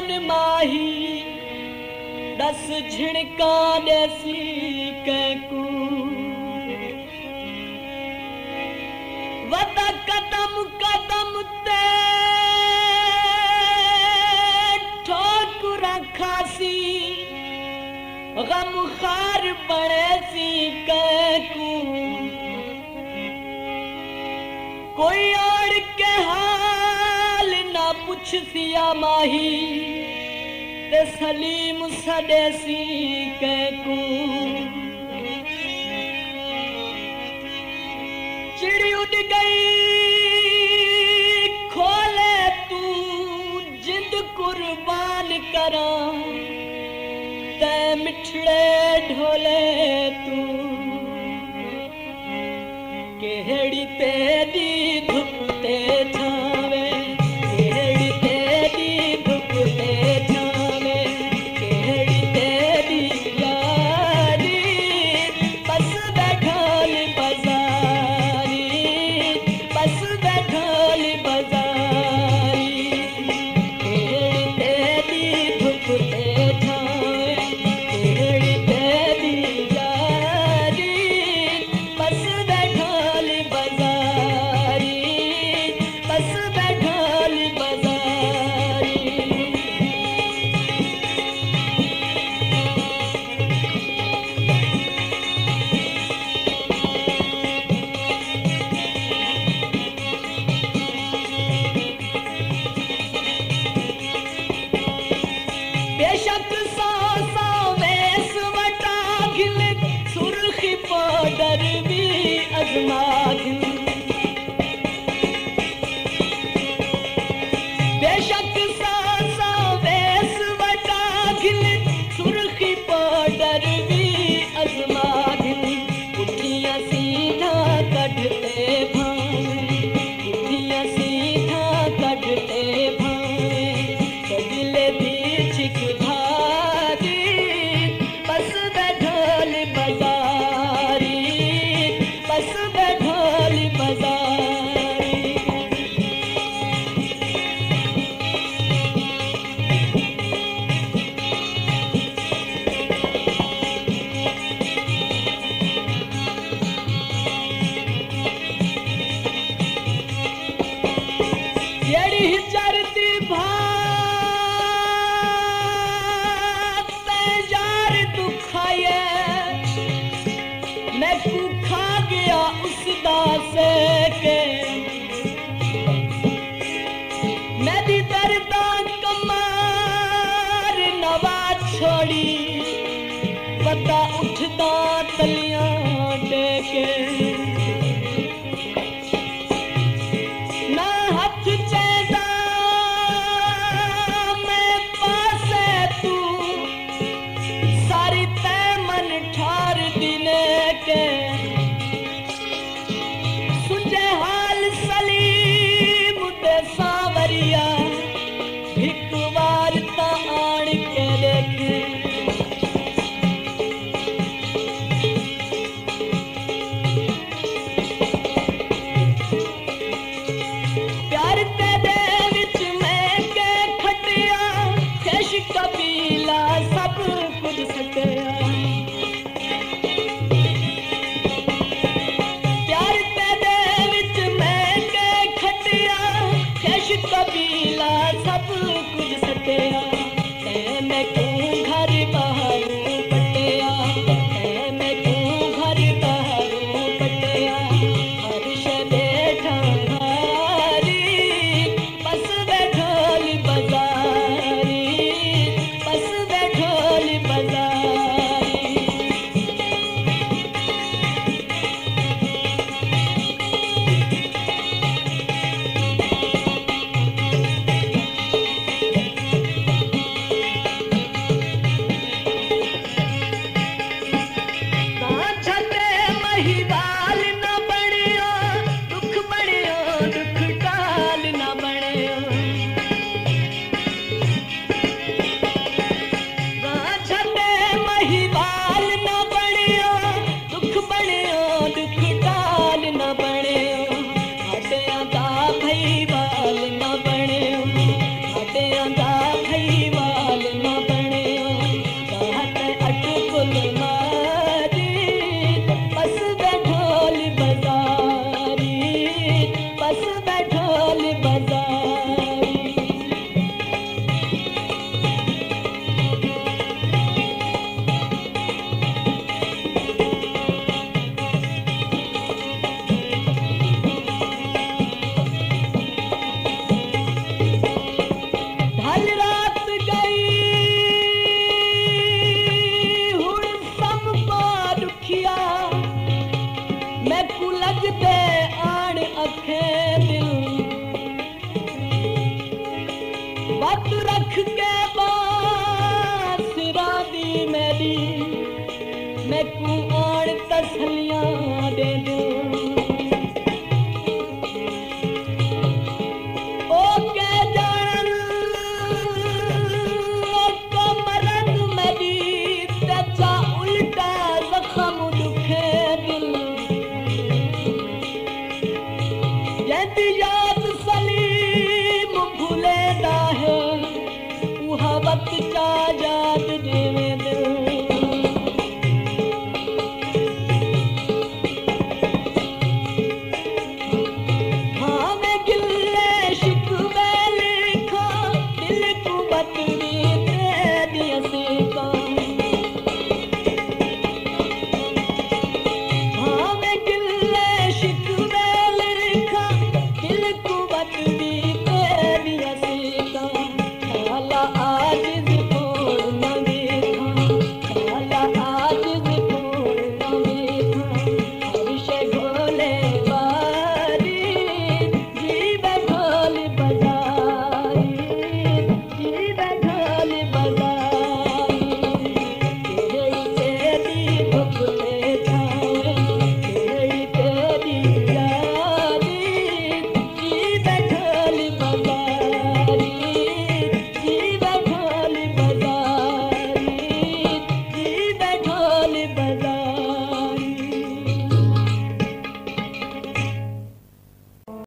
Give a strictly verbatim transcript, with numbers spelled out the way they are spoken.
मन माही दस झिणका देसी कैकू वदा कदम कदम ते ठोकुरा खासी गम खार बड़े सी कैकू कोई और के हाल ना पुछ सिया माही ते सलीम सदेसी कैकू चिड़ी उड़ गई खोले तू जिंद कुर्बान करा ते मिठड़े ढोले तू केहड़ी तेरी धुप ते छावे केहड़ी तेरी धुप ते छावे केहड़ी तेरी यारी बस बैठाल बाजारी बस बैठाल बाजारी केहड़ी तेरी धुप ते छावे केहड़ी तेरी यारी बस बैठाल बाजारी बस बैठाल बाजारी बेशक सौ सौ वेस वटा घिल सुर्खी पाउडर भी अजमा घिल बेशक सौ सौ वेस वटा घिल सुर्खी पाउडर भी अजमा घिल उठिया सीधा कढ़ते भावे उठिया सीधा कढ़ते भावे सजले दी चिक धारी बस बैठाल बाजारी बस बैठाल बाजारी जेड़ी चरती भात तैयार दुखाए मैं तू खा गया उस दासे के मैं दी दर्दा कमार नवा छोड़ी पता उठदा तलियां टेके ना हाथ चैदा मैं पासे तू सारी तै मन ठार दिने के सुझे हाल सलीम दे सावरिया एक बार ता आण के देखे प्यार तेरे विच मैं के खटिया खेश कबीला सब कुछ सटिया प्यार तेरे विच मैं के खटिया खेश कबीला सब कुछ सटिया ते मैं क्यों घर बाहर पटिया ते मैं क्यों घर बाहर पटिया हर शे बैठा हारी बस बैठाल बाजारी बस बैठाल बाजारी वत रख के बासिरा दी मेरी मैं को आण तसलियां दे दूं ओ के जान ओ कमरन मेरी तेजा उल्टा जख्म दुखे दिल जैती याद सलीम भूलेदा है उहा वक्त चा याद दे